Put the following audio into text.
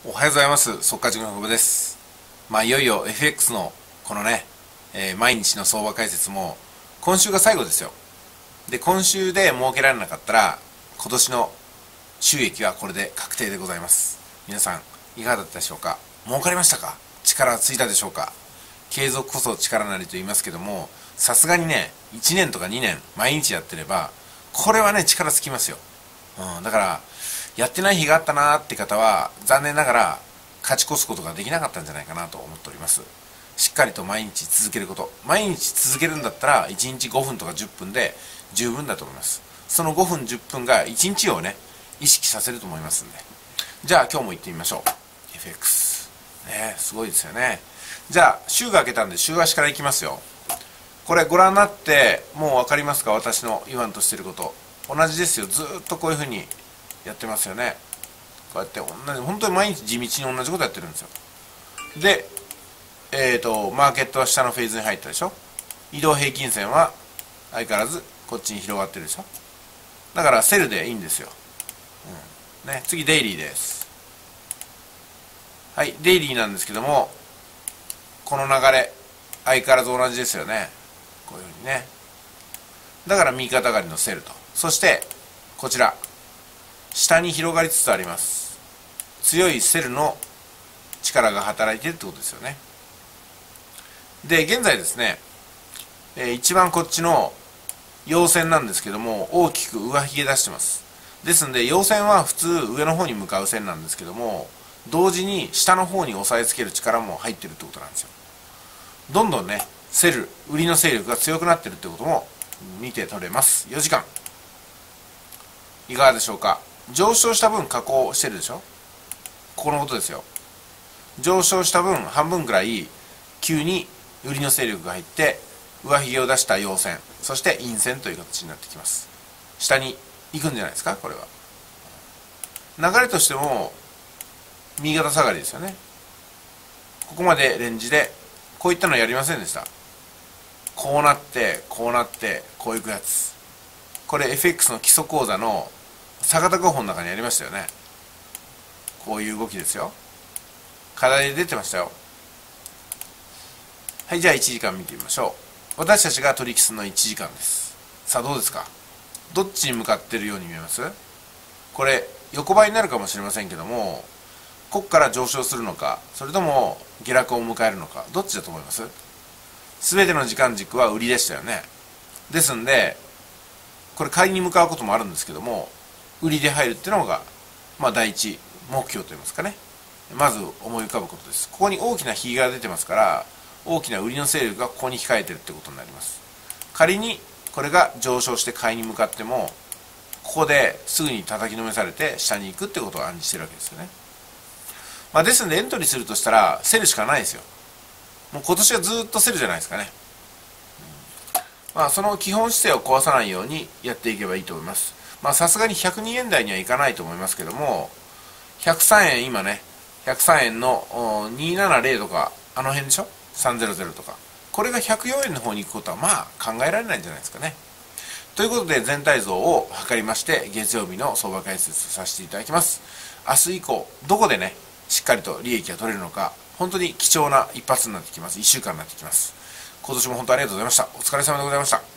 おはようございます。速稼塾の久保です。いよいよ FX のこのね、毎日の相場解説も今週が最後ですよ。で、今週で儲けられなかったら今年の収益はこれで確定でございます。皆さんいかがだったでしょうか。儲かりましたか。力はついたでしょうか。継続こそ力なりと言いますけども、さすがにね、1年とか2年毎日やってればこれはね、力つきますよ。だからやってない日があったなーって方は残念ながら勝ち越すことができなかったんじゃないかなと思っております。しっかりと毎日続けること、毎日続けるんだったら1日5分とか10分で十分だと思います。その5分10分が1日をね意識させると思いますんで、じゃあ今日も行ってみましょう。 FX ね、すごいですよね。じゃあ週が明けたんで週足からいきますよ。これご覧になってもう分かりますか。私の言わんとしてること同じですよ。ずーっとこういうふうにやってますよね。こうやって同じ、本当に毎日地道に同じことやってるんですよ。で、マーケットは下のフェーズに入ったでしょ。移動平均線は相変わらずこっちに広がってるでしょ。だからセルでいいんですよ、ね。次デイリーです。はい、デイリーなんですけども、この流れ相変わらず同じですよね。こういうふうにね。だから右肩上がりのセルと、そしてこちら下に広がりつつあります。強いセルの力が働いているってことですよね。で、現在ですね、一番こっちの陽線なんですけども、大きく上髭出してます。ですんで陽線は普通上の方に向かう線なんですけども、同時に下の方に押さえつける力も入ってるってことなんですよ。どんどんね、セル、売りの勢力が強くなってるってことも見て取れます。4時間いかがでしょうか。上昇した分下降してるでしょ。ここのことですよ。上昇した分半分くらい急に売りの勢力が入って上髭を出した陽線、そして陰線という形になってきます。下に行くんじゃないですか。これは流れとしても右肩下がりですよね。ここまでレンジでこういったのやりませんでした。こうなってこうなってこういくやつ、これ FX の基礎講座の坂田候補の中にありましたよね。こういう動きですよ。課題で出てましたよ。はい、じゃあ1時間見てみましょう。私たちが取引するのは1時間です。さあどうですか。どっちに向かってるように見えます。これ横ばいになるかもしれませんけども、ここから上昇するのか、それとも下落を迎えるのか、どっちだと思います。全ての時間軸は売りでしたよね。ですんでこれ買いに向かうこともあるんですけども、売りで入るっていうのが第一目標といいますかね、まず思い浮かぶことです。ここに大きな引きが出てますから、大きな売りの勢力がここに控えてるってことになります。仮にこれが上昇して買いに向かっても、ここですぐに叩きのめされて下に行くってことを暗示してるわけですよね。ですんでエントリーするとしたらセルしかないですよ。もう今年はずっとセルじゃないですかね。その基本姿勢を壊さないようにやっていけばいいと思います。さすがに102円台にはいかないと思いますけども、103円、今ね103円の270とかあの辺でしょ、300とか、これが104円の方に行くことは考えられないんじゃないですかね。ということで全体像を測りまして、月曜日の相場解説させていただきます。明日以降どこでねしっかりと利益が取れるのか、本当に貴重な一発になってきます。1週間になってきます。今年も本当にありがとうございました。お疲れ様でございました。